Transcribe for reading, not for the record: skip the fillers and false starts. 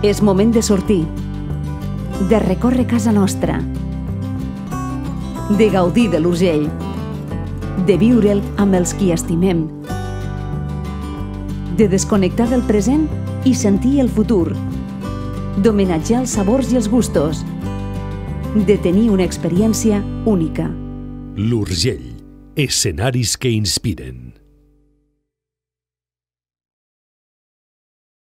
És moment de sortir, de recórrer casa nostra, de gaudir de l'Urgell, de viure'l amb els qui estimem, de desconnectar del present i sentir el futur, d'homenatjar els sabors i els gustos, de tenir una experiència única. L'Urgell, escenaris que inspiren.